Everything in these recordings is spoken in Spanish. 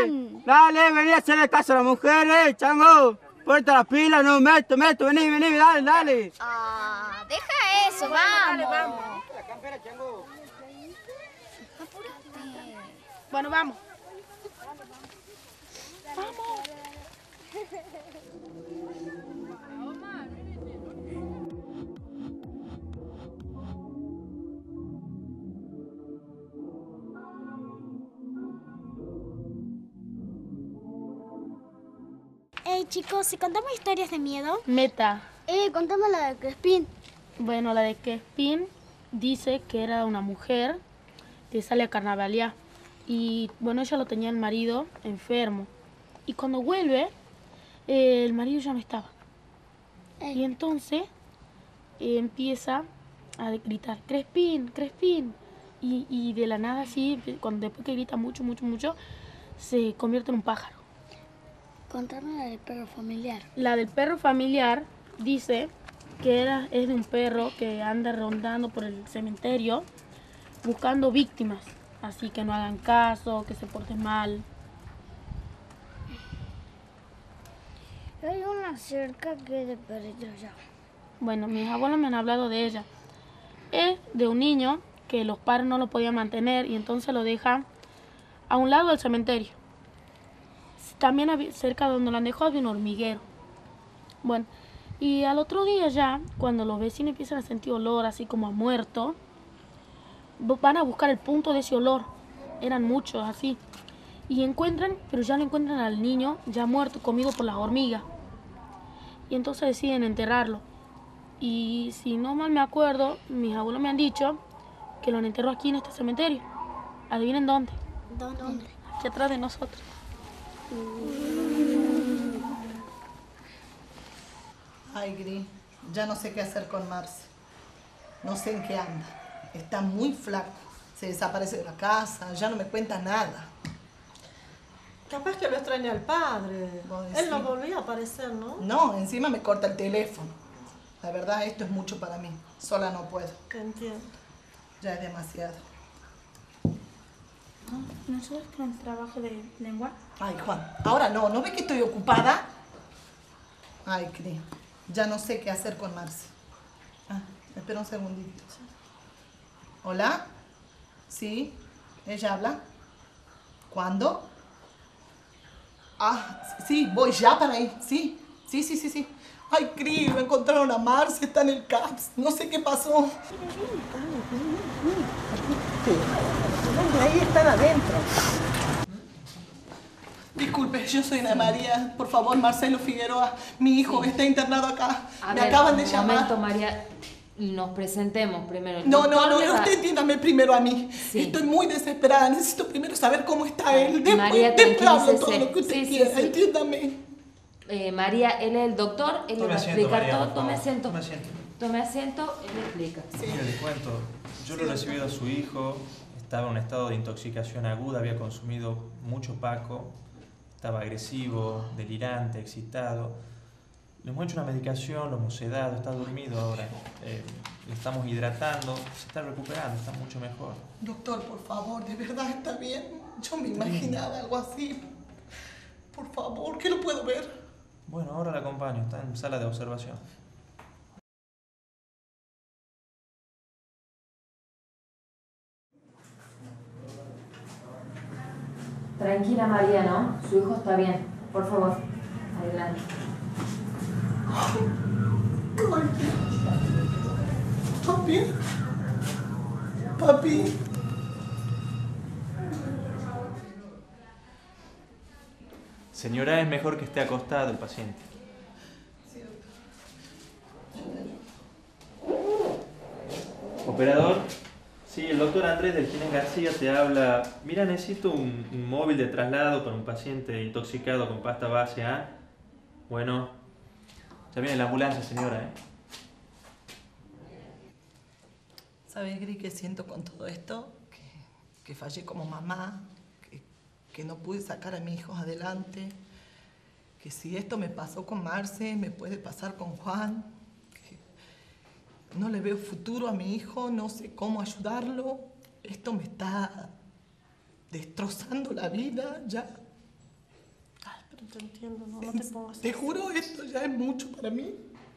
Juan. Dale, vení a hacerle caso a las mujeres, chango. Ponte las pilas, no, meto, vení, dale. Ah, deja eso, vamos. Dale, vamos. La campera, chango. Apúrate. Bueno, vamos. Hey chicos, ¿si contamos historias de miedo? Meta. Contame la de Crespín. Bueno, la de Crespín dice que era una mujer que sale a carnavalear. Y bueno, ella lo tenía el marido enfermo. Y cuando vuelve, el marido ya no estaba. Y entonces empieza a gritar, Crespín, Crespín. Y de la nada así, después que grita mucho, se convierte en un pájaro. Contame la del perro familiar. La del perro familiar dice que es de un perro que anda rondando por el cementerio buscando víctimas. Así que no hagan caso, que se porten mal. Hay una cerca que es de perrito ya. Bueno, mis abuelos me han hablado de ella. Es de un niño que los padres no lo podían mantener y entonces lo dejan a un lado del cementerio. También cerca de donde lo han dejado había un hormiguero. Bueno, y al otro día ya, cuando los vecinos empiezan a sentir olor así como a muerto, van a buscar el punto de ese olor. Eran muchos así. Y encuentran, pero ya no encuentran al niño ya muerto, comido por las hormigas. Y entonces deciden enterrarlo. Y si no mal me acuerdo, mis abuelos me han dicho que lo han enterrado aquí en este cementerio. ¿Adivinen dónde? ¿Dónde? Aquí atrás de nosotros. Ay, Gris, ya no sé qué hacer con Marce. No sé en qué anda. Está muy flaco. Se desaparece de la casa, ya no me cuenta nada. Capaz que lo extraña al padre. ¿Vos Él no decís? volvía a aparecer, ¿no? No, encima me corta el teléfono. La verdad, esto es mucho para mí. Sola no puedo. Que entiendo. Ya es demasiado. ¿No sabes que es trabajo de lengua? Ay, Juan, ahora no. ¿No ves que estoy ocupada? Ay, Cris, ya no sé qué hacer con Marce. Ah, espera un segundito. ¿Hola? ¿Sí? ¿Ella habla? ¿Cuándo? Ah, sí, voy ya para ahí. Sí. Ay, Cris, lo encontraron a Marce, está en el CAPS. No sé qué pasó. Ahí están adentro. Disculpe, yo soy Ana María. Por favor, Marcelo Figueroa. Mi hijo está internado acá. A Me ver, acaban de un llamar. momento, María. Nos presentemos primero. El No, doctor le va- usted entiéndame primero a mí. Sí. Estoy muy desesperada. Necesito primero saber cómo está él. María, Después hablo todo tranquilícese. lo que usted Sí, sí, quiera. sí. Entiéndame. María, él es el doctor, él le va a explicar todo. Tome asiento. Tome asiento. Tome asiento, él le explica. Mire, le cuento. Yo lo he recibido a su hijo. Estaba en un estado de intoxicación aguda. Había consumido mucho paco. Estaba agresivo, delirante, excitado. Le hemos hecho una medicación, lo hemos sedado, está dormido ahora. Le estamos hidratando, se está recuperando, está mucho mejor. Doctor, por favor, ¿de verdad está bien? Yo me imaginaba algo así. Por favor, ¿qué lo puedo ver? Bueno, ahora la acompaño, está en sala de observación. Tranquila, María, ¿no? Su hijo está bien. Por favor, adelante. Papi. Papi. Señora, es mejor que esté acostado el paciente. Operador. Sí, el doctor Andrés del Ginés García te habla. Mira, necesito un móvil de traslado para un paciente intoxicado con pasta base A. Bueno, ya viene la ambulancia, señora, ¿eh? ¿Sabes, Gris, qué siento con todo esto? Que fallé como mamá, que no pude sacar a mis hijos adelante, que si esto me pasó con Marce, me puede pasar con Juan, que no le veo futuro a mi hijo, no sé cómo ayudarlo. Esto me está destrozando la vida ya. Pero te entiendo, no te pongas Te así. juro, esto ya es mucho para mí.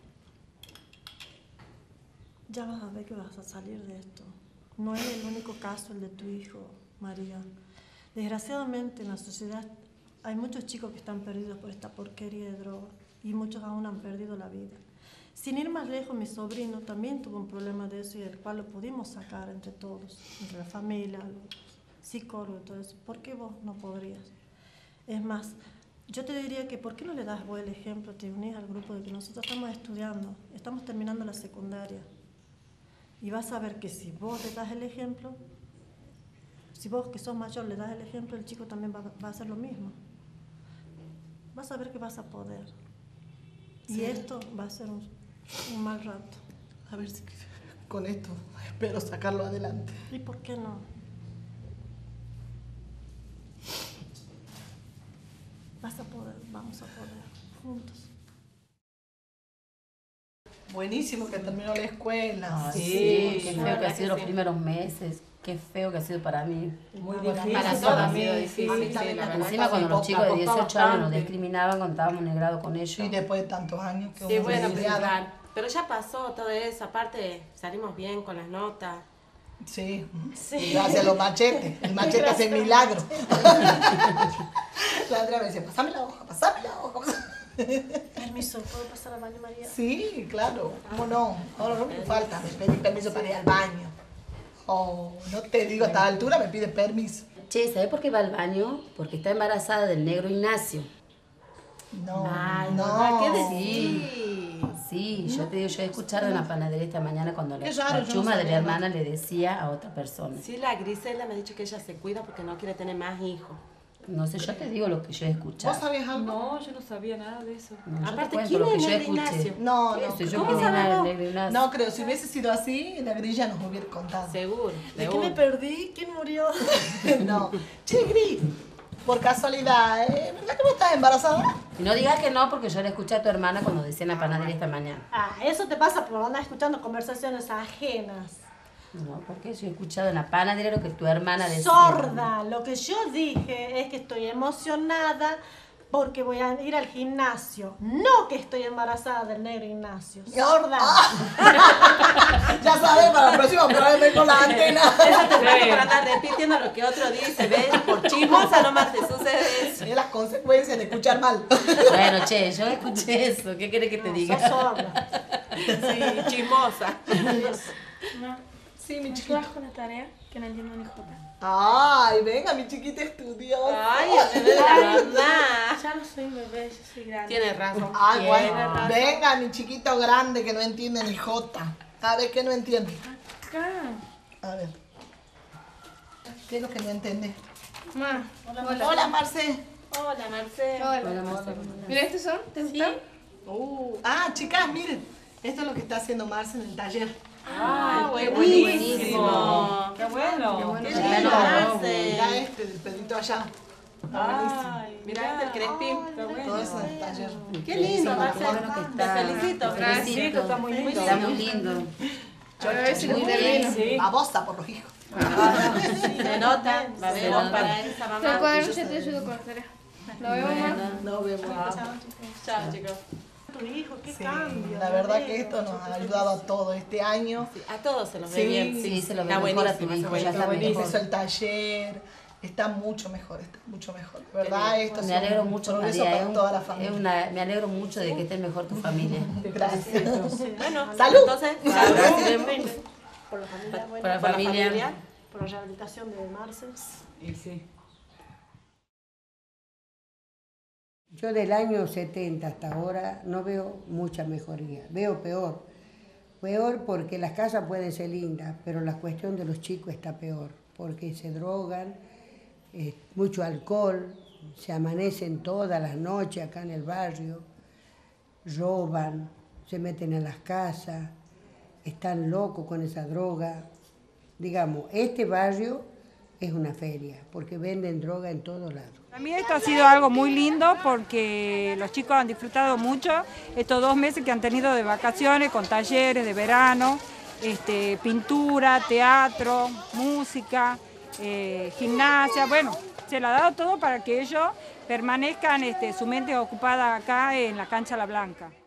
Ya vas a ver que vas a salir de esto. No es el único caso el de tu hijo, María. Desgraciadamente en la sociedad hay muchos chicos que están perdidos por esta porquería de droga y muchos aún han perdido la vida. Sin ir más lejos, mi sobrino también tuvo un problema de eso y el cual lo pudimos sacar entre todos, entre la familia, los psicólogos y todo eso. ¿Por qué vos no podrías? Es más, yo te diría que ¿por qué no le das vos el ejemplo? Te unís al grupo de que nosotros estamos estudiando, estamos terminando la secundaria. Y vas a ver que si vos le das el ejemplo, si vos que sos mayor le das el ejemplo, el chico también va a hacer lo mismo. Vas a ver que vas a poder. Y esto va a ser un mal rato. A ver si con esto espero sacarlo adelante. ¿Y por qué no? Vas a poder, vamos a poder, juntos. Buenísimo que terminó la escuela. Sí, qué feo que ha sido los primeros meses, qué feo que ha sido para mí. Muy difícil. Para todos ha sido difícil. Encima cuando los chicos de 18 años nos discriminaban cuando estábamos en el grado con ellos. Y después de tantos años que Sí, uno bueno, se pero, criaba. pero ya pasó todo eso. Aparte, salimos bien con las notas. Sí. Sí. Gracias a los machetes. El machete hace milagro. La otra vez decía, pasame la hoja, pasame la hoja. Permiso, ¿puedo pasar al baño, María? Sí, claro, ¿cómo no? Ahora no me falta, me pedí permiso para ir al baño. Oh, no te digo, a esta altura me pide permiso. Che, ¿sabés por qué va al baño? Porque está embarazada del negro Ignacio. No, Ay, no. ¿qué decís? Sí, yo te digo, yo he escuchado en la panadería esta mañana cuando Qué raro, la yo no chuma de la sabía, hermana le decía a otra persona. Sí, la Griselda me ha dicho que ella se cuida porque no quiere tener más hijos. No sé, yo te digo lo que yo he escuchado. ¿Vos sabías algo? No, yo no sabía nada de eso. No, yo te Aparte, cuento ¿quién lo que es yo Negro escuché. Ignacio? No, ¿Qué no. sé yo ¿Cómo quién era sabemos? el negro Ignacio? No creo, si hubiese sido así, la grilla nos hubiera contado. Seguro. ¿De qué me perdí? ¿Quién murió? No. Che, Gris, por casualidad, ¿verdad que vos estás embarazada? Y no digas que no, porque yo le escuché a tu hermana cuando decía en la panadería esta mañana. Ah, eso te pasa por andar escuchando conversaciones ajenas. No, porque yo he escuchado en la panadería lo que tu hermana decía. Sorda, lo que yo dije es que estoy emocionada porque voy a ir al gimnasio. No que estoy embarazada del negro Ignacio. Sorda. Ya sabes, para la próxima ponerme con la antena. Eso te pasa por andar repitiendo lo que otro dice, ¿ves? Por chismosa nomás te sucede eso. Es las consecuencias de escuchar mal. Bueno, che, yo escuché eso. ¿Qué querés que te diga? Sos sorda. Sí, chismosa. No. Sí, mi ¿Me chiquito. ayudas con la tarea? Que no entiendo ni jota. Ay, venga, mi chiquita estudiosa. Ay, la verdad. Ya no soy bebé, yo soy grande. Tienes razón. Ay, Tienes bueno. razón. Venga, mi chiquito grande que no entiende ni jota. A ver, ¿qué no entiende? Acá. A ver. ¿Qué es lo que no entiende? Ma. Hola, Marce. Hola, Marcelo. Hola, Marcelo. Mira, ¿estos son? ¿Te gustan? Chicas, miren. Esto es lo que está haciendo Marce en el taller. Ah, buenísimo. Qué bueno. Qué Qué lindo. lindo. Mira este, del pedito allá. Está buenísimo. Mirá este el crespín. Todo eso en el taller. Qué lindo, Qué Marcelo. bueno que Te está. felicito. Te felicito. Está muy lindo. Está muy lindo. A ver si Muy le bien. vino. Babosa por los hijos. Se nota. La Se vemos nota. para esa Pero mamá. cuando ya te ayudo con la tarea. Lo vemos más. No vemos. Chao, chicos. Tu hijo, qué Sí, cambio. la verdad que esto nos ha ayudado a todo este año. A todos se los ve Sí, bien. Sí, se lo Está ve mejor a tu buenísimo, hijo, ya está mejor. Empezó el taller, está mucho mejor, De verdad, esto es Me alegro un mucho, progreso María. para toda la familia. Me alegro mucho de que esté mejor tu familia. Gracias. Bueno, ¡Salud! entonces, Gracias. Por la familia, bueno, Por la por la familia. familia. por la rehabilitación de Marcel. Yo del año 70 hasta ahora no veo mucha mejoría, veo peor. Peor porque las casas pueden ser lindas, pero la cuestión de los chicos está peor, porque se drogan, mucho alcohol, se amanecen todas las noches acá en el barrio, roban, se meten en las casas, están locos con esa droga. Digamos, este barrio es una feria, porque venden droga en todos lados. Para mí esto ha sido algo muy lindo porque los chicos han disfrutado mucho estos 2 meses que han tenido de vacaciones, con talleres de verano, pintura, teatro, música, gimnasia, bueno, se le ha dado todo para que ellos permanezcan su mente ocupada acá en la cancha La Blanca.